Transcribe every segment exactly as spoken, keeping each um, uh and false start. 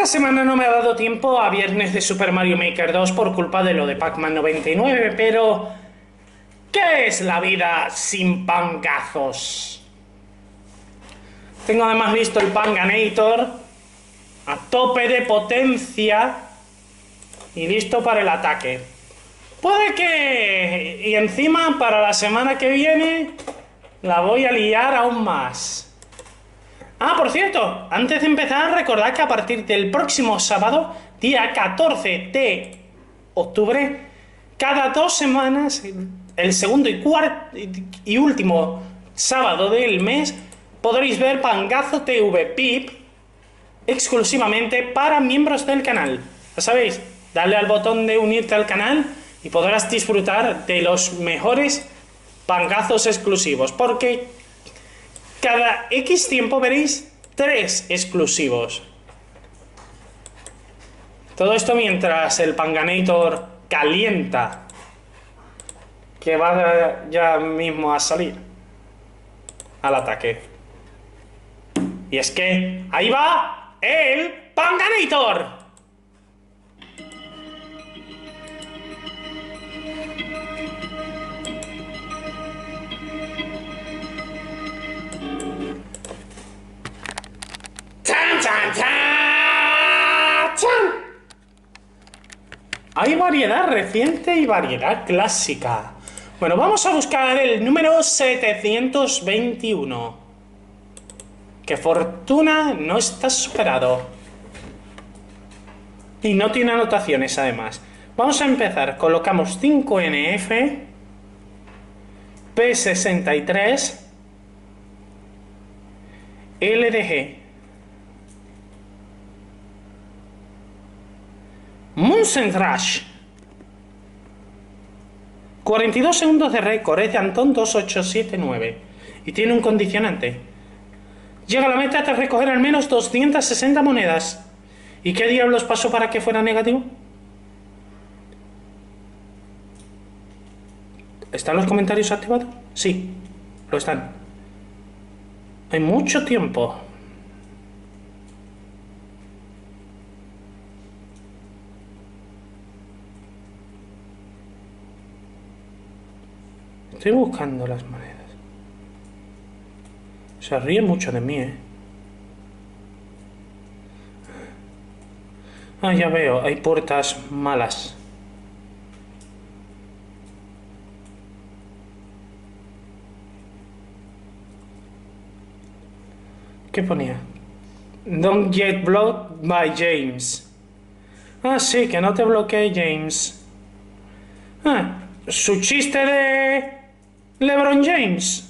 semana no me ha dado tiempo a viernes de Super Mario Maker dos por culpa de lo de Pac-Man noventa y nueve, pero... ¿qué es la vida sin pangazos? Tengo además listo el Panganator a tope de potencia y listo para el ataque. Puede que... y encima para la semana que viene la voy a liar aún más. Ah, por cierto, antes de empezar, recordad que a partir del próximo sábado, día catorce de octubre, cada dos semanas, el segundo y cuarto y último sábado del mes, podréis ver Pangazo T V P I P exclusivamente para miembros del canal. Ya sabéis, dale al botón de unirte al canal y podrás disfrutar de los mejores pangazos exclusivos, porque cada X tiempo veréis tres exclusivos. Todo esto mientras el Panganator calienta, que va ya mismo a salir al ataque. Y es que ahí va el Panganator. ¡Chan, chan, chan! ¡Chan! Hay variedad reciente y variedad clásica. Bueno, vamos a buscar el número setecientos veintiuno. Que fortuna no está superado. Y no tiene anotaciones además. Vamos a empezar. Colocamos cinco N F, P sesenta y tres, L D G. Munsen Rush. cuarenta y dos segundos de récord, es de Antón dos ocho siete nueve. Y tiene un condicionante. Llega a la meta tras recoger al menos doscientas sesenta monedas. ¿Y qué diablos pasó para que fuera negativo? ¿Están los comentarios activados? Sí, lo están. Hay mucho tiempo. Estoy buscando las monedas. Se ríe mucho de mí, ¿eh? Ah, ya veo, hay puertas malas. ¿Qué ponía? Don't get blocked by James. Ah, sí, que no te bloquee James. Ah, su chiste de LeBron James.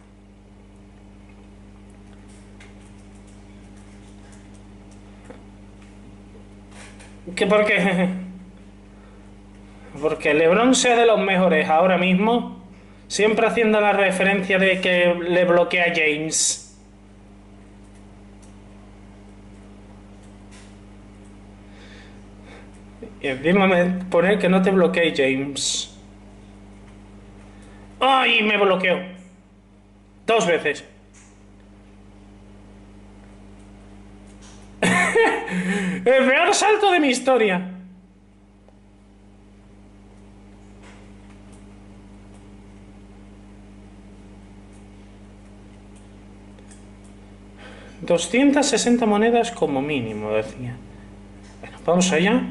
¿Qué por qué? Porque LeBron sea de los mejores ahora mismo, siempre haciendo la referencia de que le bloquea a James. Y encima me poner que no te bloquee James. ¡Ay! Me bloqueó. Dos veces. El peor salto de mi historia. doscientas sesenta monedas como mínimo, decía. Bueno, vamos allá.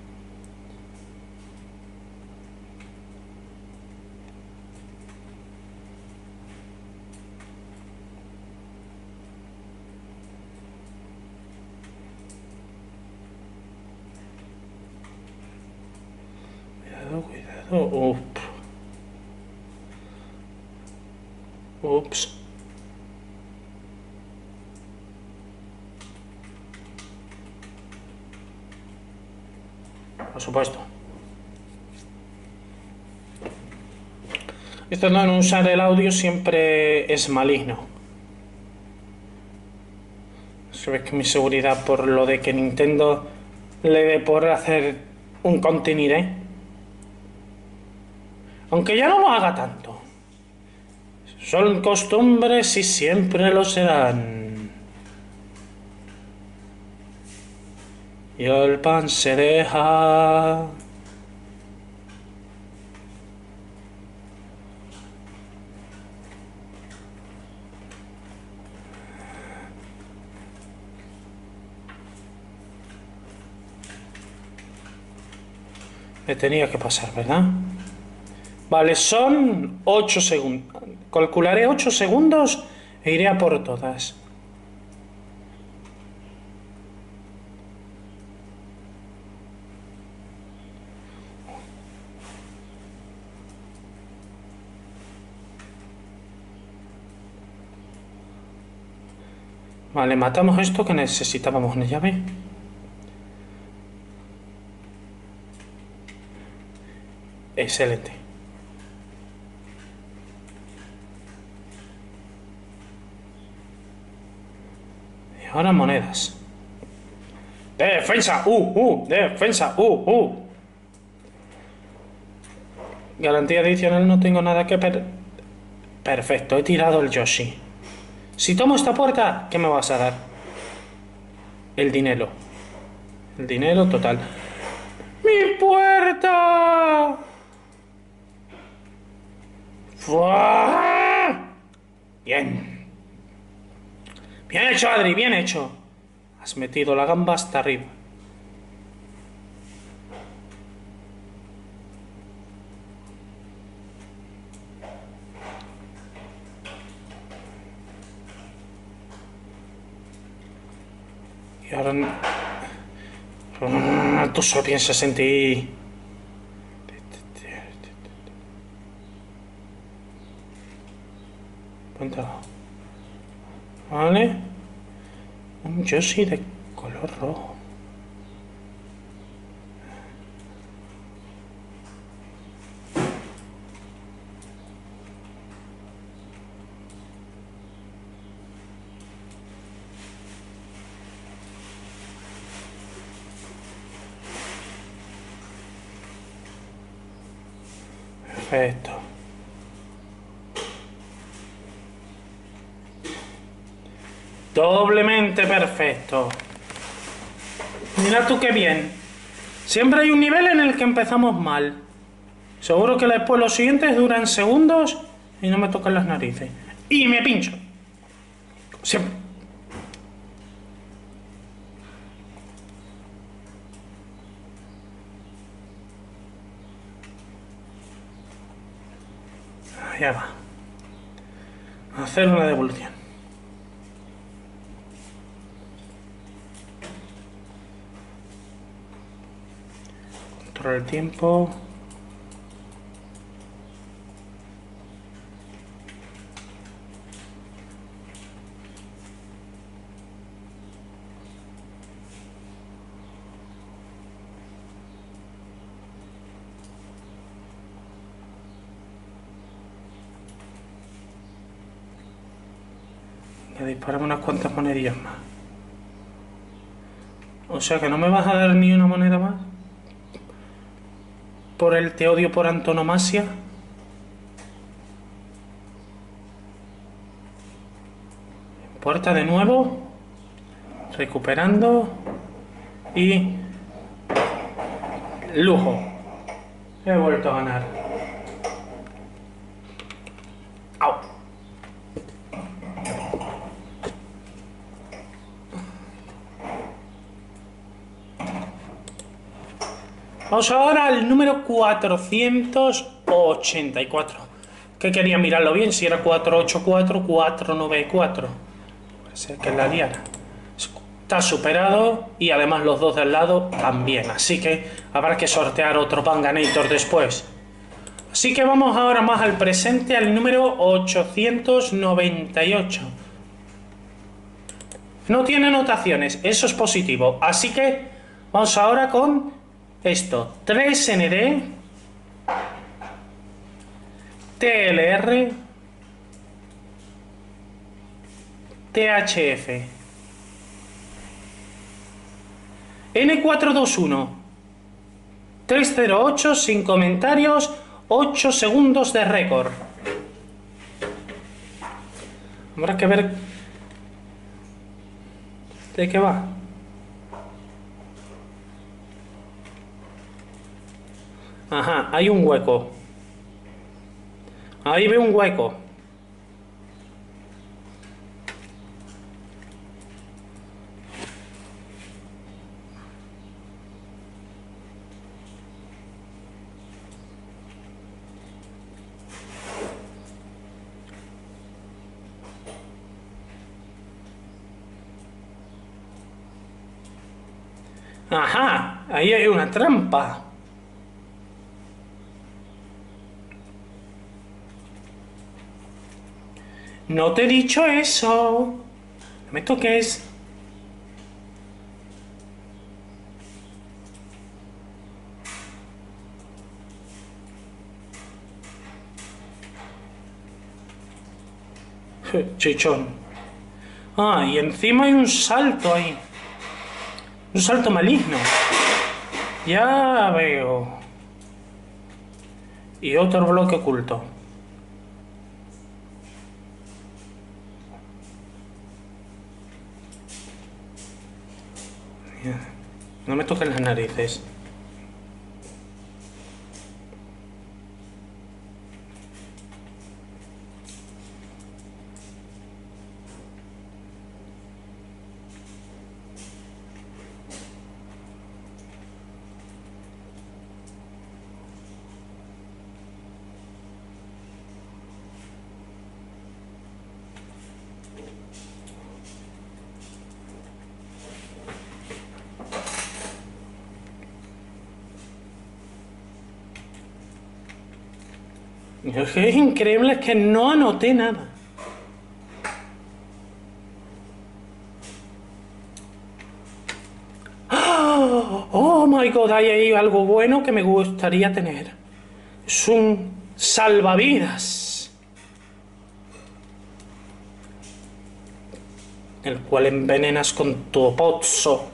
Cuidado, Up. Ups. Por supuesto. Esto de no usar el audio siempre es maligno. Sabes que mi seguridad por lo de que Nintendo le dé por hacer un contenido, ¿eh? Aunque ya no lo haga tanto. Son costumbres y siempre lo serán. y el pan se deja. Me tenía que pasar, ¿verdad? Vale, son ocho segundos. Calcularé ocho segundos e iré a por todas. Vale, matamos esto que necesitábamos una llave. Excelente. Y ahora monedas. Defensa, uh, uh, defensa, uh, uh. Garantía adicional, no tengo nada que per... Perfecto, he tirado el Yoshi. Si tomo esta puerta, ¿qué me vas a dar? El dinero. El dinero total. ¡Mi puerta! ¡Fua! Bien. Bien hecho, Adri, bien hecho. Has metido la gamba hasta arriba. Y ahora... Tú solo piensas en ti. Cuéntalo. Vale. Un Yoshi de color rojo. Perfecto. Doblemente perfecto. Mira tú qué bien. Siempre hay un nivel en el que empezamos mal. Seguro que después los siguientes duran segundos y no me tocan las narices. Y me pincho. Siempre. Ya va. Hacer una devolución. Controlar el tiempo. Le disparamos unas cuantas monedillas más. O sea que no me vas a dar ni una moneda más. Por el te odio por antonomasia. Puerta de nuevo. Recuperando. Y... lujo. He vuelto a ganar. Au. Vamos ahora al número cuatrocientos ochenta y cuatro. Que quería mirarlo bien, si era cuatrocientos ochenta y cuatro o cuatrocientos noventa y cuatro. Puede ser que es la liara. Está superado y además los dos del lado también. Así que habrá que sortear otro Panganator después. Así que vamos ahora más al presente, al número ochocientos noventa y ocho. No tiene anotaciones, eso es positivo. Así que vamos ahora con esto. tres N D, T L R, T H F. N cuatrocientos veintiuno. trescientos ocho sin comentarios. ocho segundos de récord. Habrá que ver de qué va. Ajá, hay un hueco. Ahí veo un hueco. Ajá, ahí hay una trampa. No te he dicho eso. No me toques. Chichón. Ah, y encima hay un salto ahí. Un salto maligno. Ya veo. Y otro bloque oculto. No me toquen las narices. Es que es increíble, es que no anoté nada. Oh my god, hay ahí algo bueno que me gustaría tener. Es un salvavidas, el cual envenenas con tu pozzo.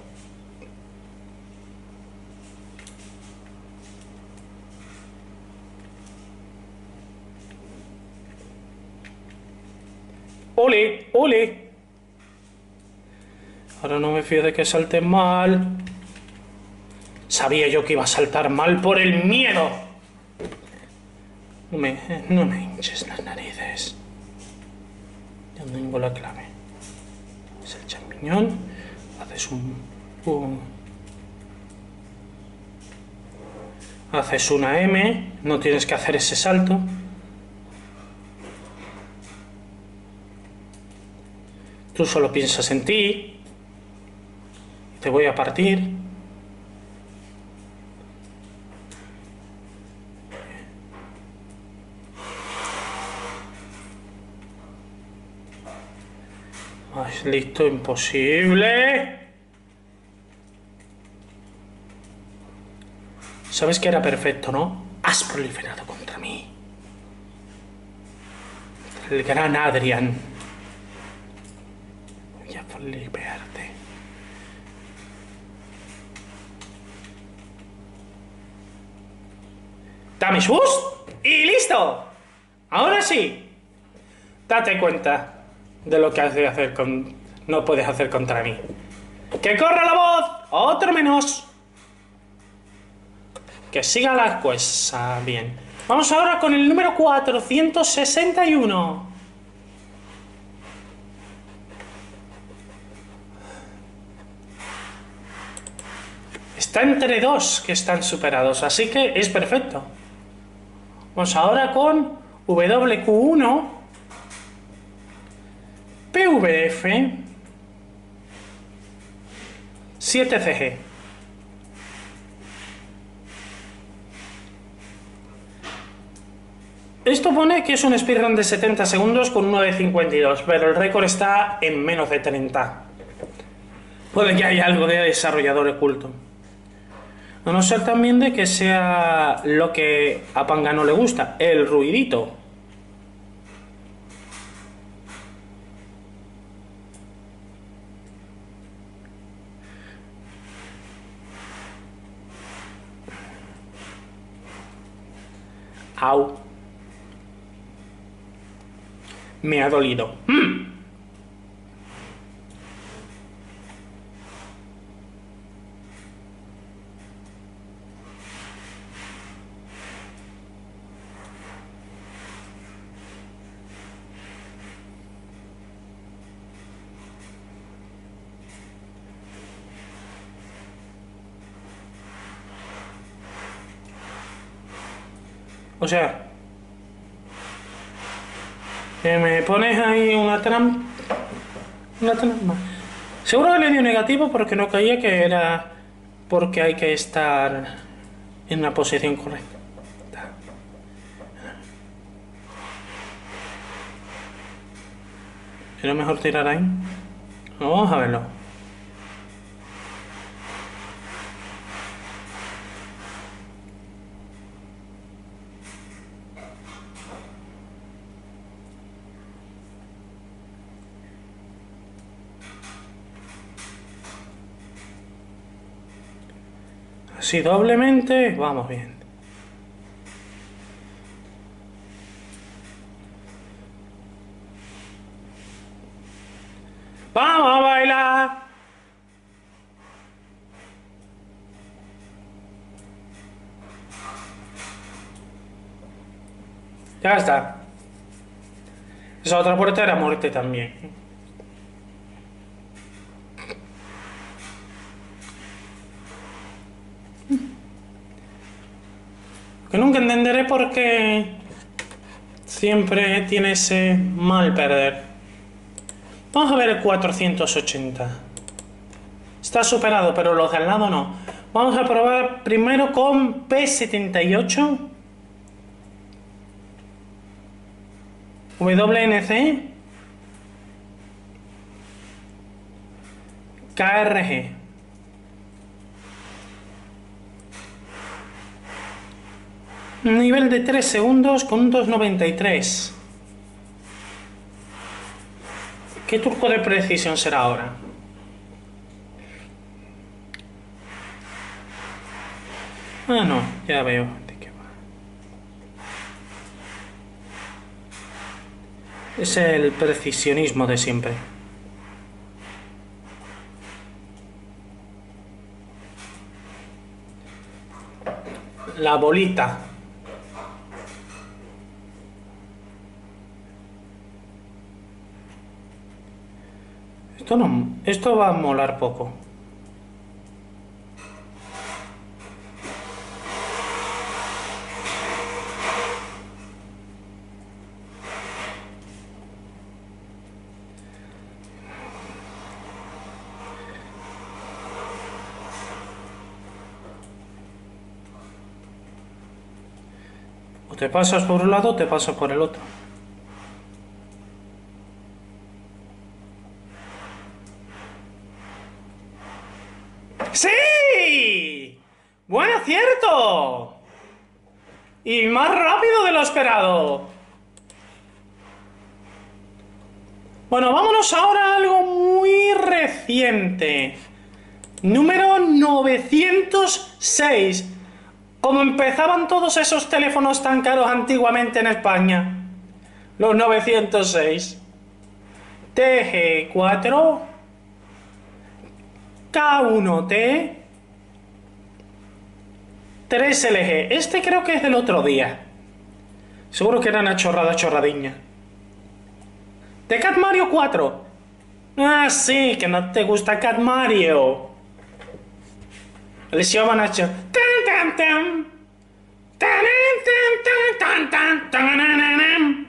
¡Ole! ¡Ole! Ahora no me fío de que salte mal. Sabía yo que iba a saltar mal por el miedo. No me, no me hinches las narices. Ya tengo la clave. Es el champiñón. Haces un, un... Haces una M. No tienes que hacer ese salto. Tú solo piensas en ti. Te voy a partir. Ay, listo, imposible. Sabes que era perfecto, ¿no? Has proliferado contra mí. El gran Adrian. Voy a proliferarte. Dame boost y listo. Ahora sí. Date cuenta de lo que has de hacer con... no puedes hacer contra mí. ¡Que corra la voz! ¡Otro menos! Que siga la cosa. Bien. Vamos ahora con el número cuatrocientos sesenta y uno. Está entre dos que están superados, así que es perfecto. Vamos ahora con W Q uno, P V F, siete C G. Esto pone que es un speedrun de setenta segundos con nueve cincuenta y dos, pero el récord está en menos de treinta. Puede que haya algo de desarrollador oculto. A no ser también de que sea lo que a Panga no le gusta, el ruidito. Au. Me ha dolido. ¡Mm! O sea, que me pones ahí una trampa. Una trampa. Seguro que le dio negativo porque no caía, que era porque hay que estar en la posición correcta. ¿Era mejor tirar ahí? Vamos a verlo. Así doblemente, vamos bien. ¡Vamos a bailar! Ya está. Esa otra puerta era muerte también. Que nunca entenderé por qué siempre tiene ese mal perder. Vamos a ver el cuatrocientos ochenta. Está superado, pero los de al lado no. Vamos a probar primero con P setenta y ocho. W N C. K R G. Un nivel de tres segundos con un dos noventa y tres. ¿Qué turco de precisión será ahora? Ah, no, ya veo de qué va. Es el precisionismo de siempre. La bolita. Esto no, esto va a molar poco. O te pasas por un lado o te pasas por el otro. ¡Sí! ¡Buen acierto! Y más rápido de lo esperado. Bueno, vámonos ahora a algo muy reciente. Número novecientos seis. Como empezaban todos esos teléfonos tan caros antiguamente en España. Los novecientos seis. T G cuatro. K uno T. tres L G. Este creo que es del otro día. Seguro que era una chorrada chorradiña. De Cat Mario cuatro. Ah, sí, que no te gusta Cat Mario. Les llaman a tan tan tan. Tan tan tan tan tan.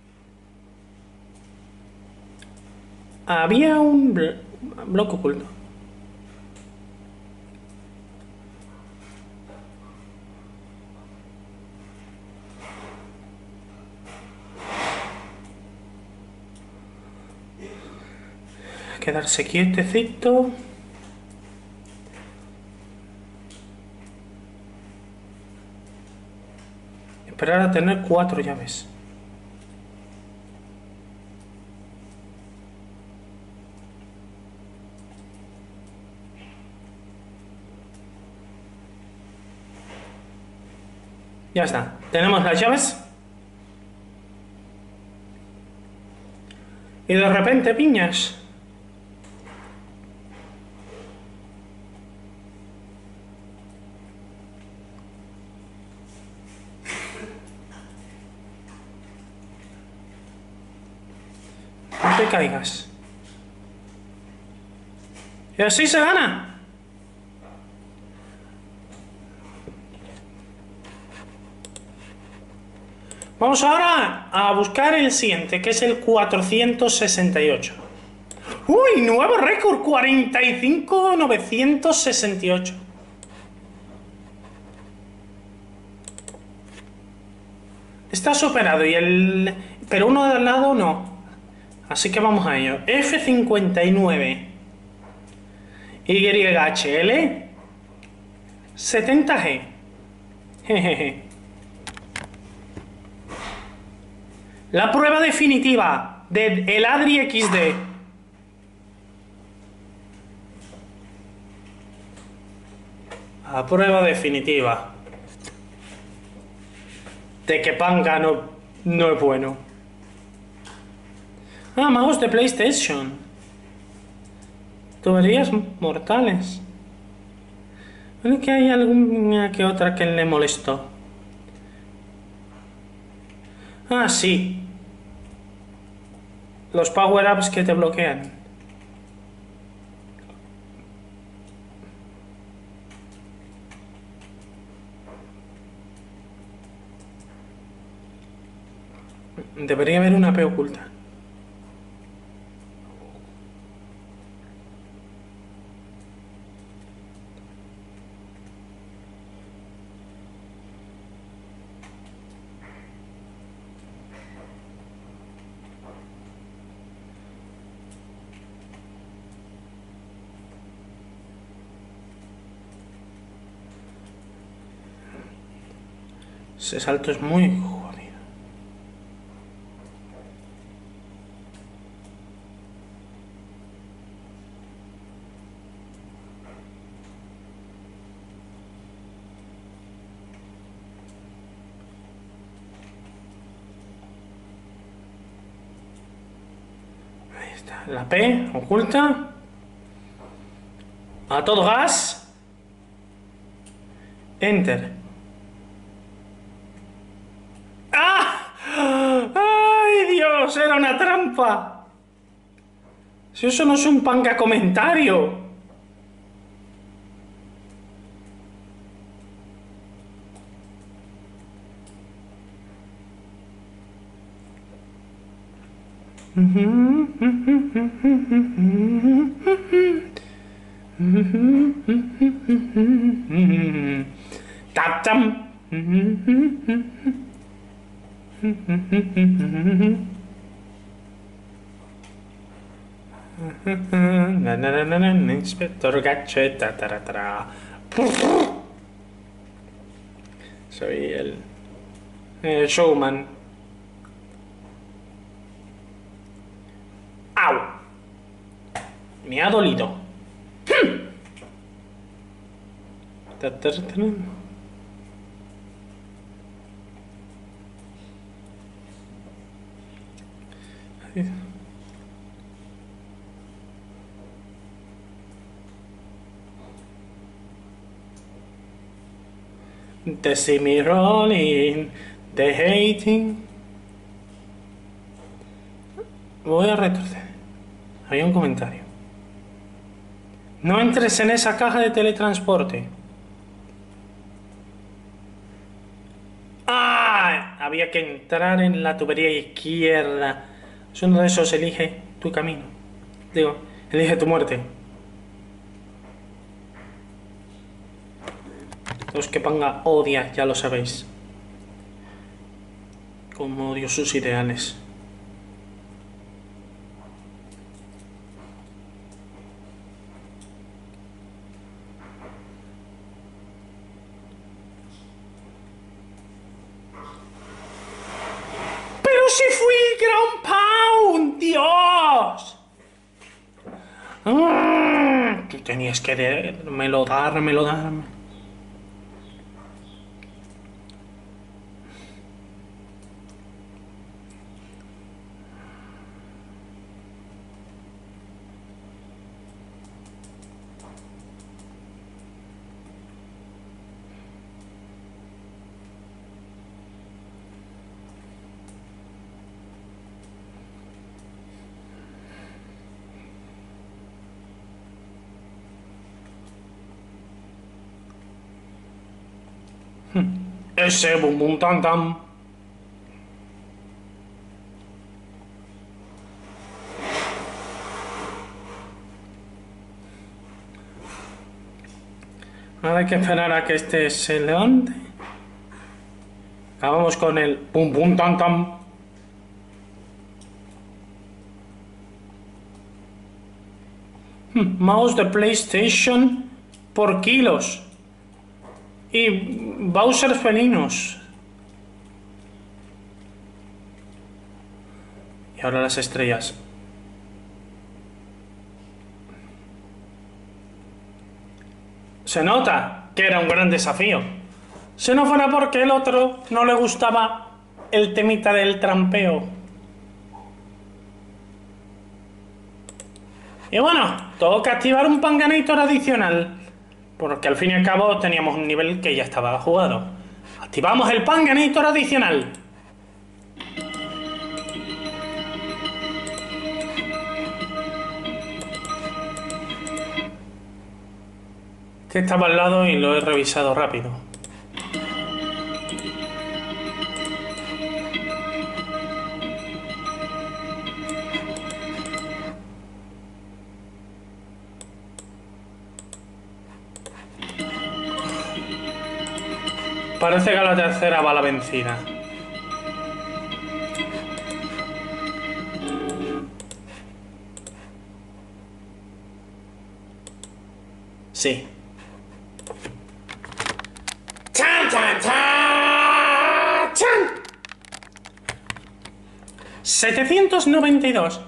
Había un blo bloque oculto. Quedarse quietecito. Esperar a tener cuatro llaves. Ya está. Tenemos las llaves. Y de repente, piñas. No te caigas. Y así se gana. Vamos ahora a buscar el siguiente, que es el cuatrocientos sesenta y ocho. ¡Uy! Nuevo récord, cuarenta y cinco mil novecientos sesenta y ocho. Está superado y el... pero uno de al lado no. Así que vamos a ello. F cincuenta y nueve. Y H L setenta G. Jejeje. La prueba definitiva de el Adri equis de. La prueba definitiva de que Panga no, no es bueno. Ah, magos de PlayStation. Tuberías mortales. Bueno, que hay alguna que otra que le molestó. Ah, sí. Los power-ups que te bloquean. Debería haber una P oculta. Ese salto es muy jodido. Ahí está. La P oculta. A todo gas. Enter. ¡Ah! ¡Ay, Dios! Era una trampa. Si eso no es un panga comentario. Tap tam. Inspector Gadget. Soy el, el showman. ¡Au! Me ha dolido. They see me rolling, they hating. Voy a retroceder. Había un comentario. No entres en esa caja de teletransporte. ¡Ah! Había que entrar en la tubería izquierda. Es uno de esos, elige tu camino. Digo, elige tu muerte. Los que Panga odia, ya lo sabéis. Como odio sus ideales. ¡Pero si fui Ground Pound! ¡Dios! ¡Ah! Tú tenías que dármelo, dármelo, darme. Ese bum bum tam tam. Ahora hay que esperar a que este se levante. Acabamos con el pum pum tam tam. Hmm, mouse de PlayStation por kilos. Y Bowser felinos. Y ahora las estrellas. Se nota que era un gran desafío. Si no fuera porque el otro no le gustaba el temita del trampeo. Y bueno, toca activar un Panganator adicional. Porque al fin y al cabo teníamos un nivel que ya estaba jugado. Activamos el Panganator adicional. Que estaba al lado y lo he revisado rápido. Parece que a la tercera va la vencida. Sí. ¡Chan, chan, chan! ¡Chan! setecientos noventa y dos.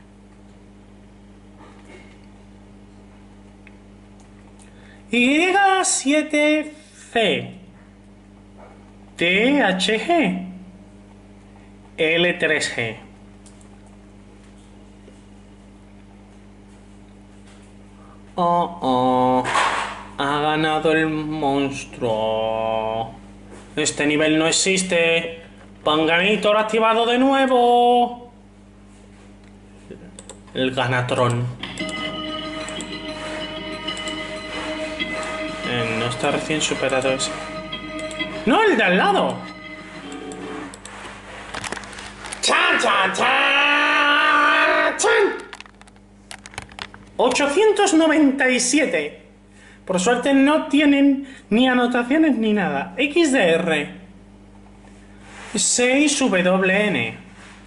Y siete C. T H G. L tres G. Oh, oh. Ha ganado el monstruo. Este nivel no existe. Panganator activado de nuevo. El Ganatrón. Eh, no está recién superado ese. ¡No, el de al lado! ¡Chan, chan, chan! ¡Chan! ochocientos noventa y siete. Por suerte no tienen ni anotaciones ni nada. X D R. seis W N.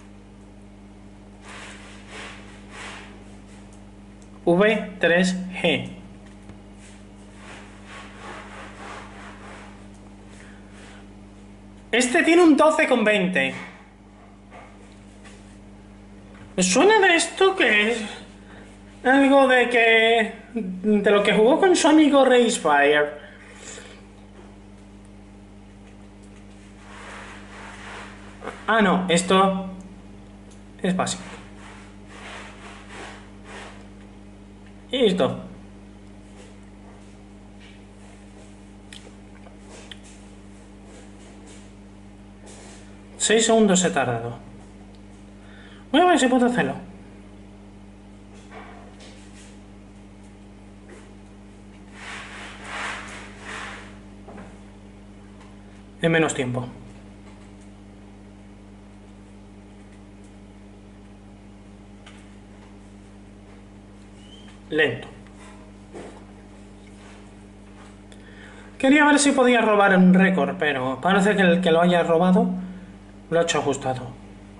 V tres G. Este tiene un doce con veinte. ¿Me suena de esto que es algo de que... de lo que jugó con su amigo Racefire? Ah, no, esto es básico. Y listo. Seis segundos he tardado. Voy a ver si puedo hacerlo. En menos tiempo. Lento. Quería ver si podía robar un récord, pero parece que el que lo haya robado lo ha hecho ajustado.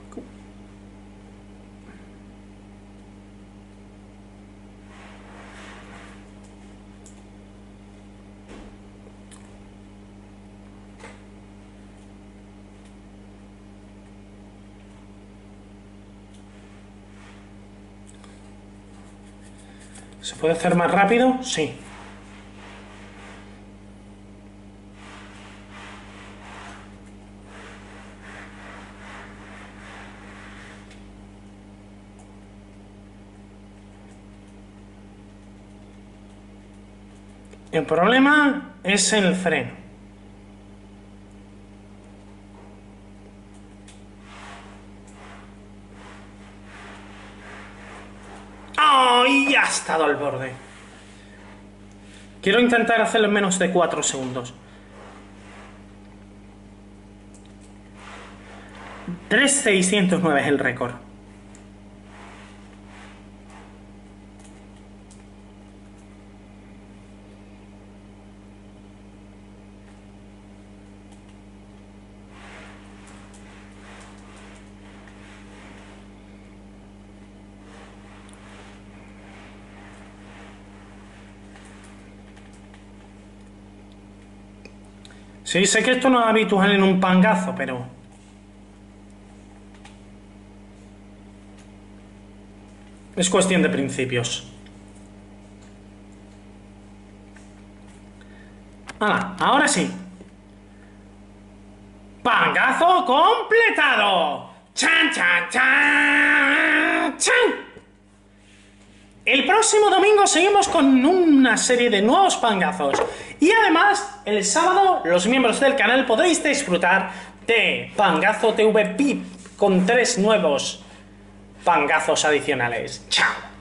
¿Se puede hacer más rápido? Sí. El problema es el freno. ¡Ay! Ya ha estado al borde. Quiero intentar hacerlo en menos de cuatro segundos. tres mil seiscientos nueve es el récord. Sí, sé que esto no es habitual en un pangazo, pero... es cuestión de principios. Ah, ahora sí. ¡Pangazo completado! ¡Chan, chan, chan! ¡Chan! El próximo domingo seguimos con una serie de nuevos pangazos. Y además, el sábado, los miembros del canal podréis disfrutar de Pangazo T V P I P con tres nuevos pangazos adicionales. ¡Chao!